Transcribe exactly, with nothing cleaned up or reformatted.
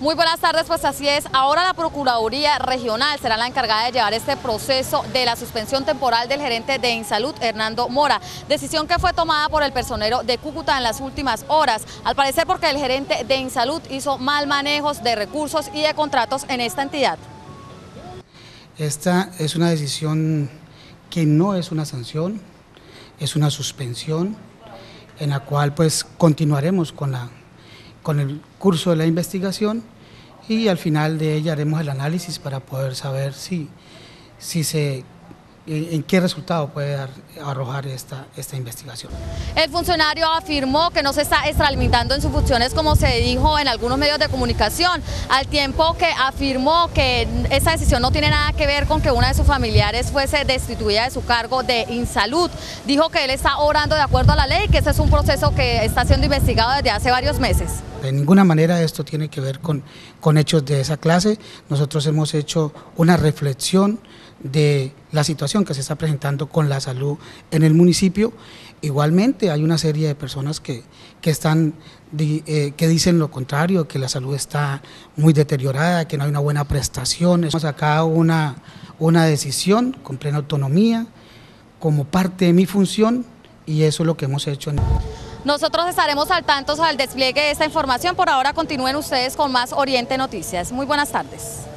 Muy buenas tardes, pues así es. Ahora la Procuraduría Regional será la encargada de llevar este proceso de la suspensión temporal del gerente de Insalud, Hernando Mora. Decisión que fue tomada por el personero de Cúcuta en las últimas horas, al parecer porque el gerente de Insalud hizo mal manejos de recursos y de contratos en esta entidad. Esta es una decisión que no es una sanción, es una suspensión en la cual pues continuaremos con, la, con el curso de la investigación y al final de ella haremos el análisis para poder saber si, si se, en qué resultado puede dar, arrojar esta, esta investigación. El funcionario afirmó que no se está extralimitando en sus funciones como se dijo en algunos medios de comunicación, al tiempo que afirmó que esta decisión no tiene nada que ver con que una de sus familiares fuese destituida de su cargo de Insalud. Dijo que él está obrando de acuerdo a la ley y que ese es un proceso que está siendo investigado desde hace varios meses. De ninguna manera esto tiene que ver con, con hechos de esa clase. Nosotros hemos hecho una reflexión de la situación que se está presentando con la salud en el municipio. Igualmente hay una serie de personas que, que, están, eh, que dicen lo contrario, que la salud está muy deteriorada, que no hay una buena prestación. Hemos sacado una, una decisión con plena autonomía como parte de mi función y eso es lo que hemos hecho. Nosotros estaremos al tanto sobre el despliegue de esta información. Por ahora continúen ustedes con más Oriente Noticias. Muy buenas tardes.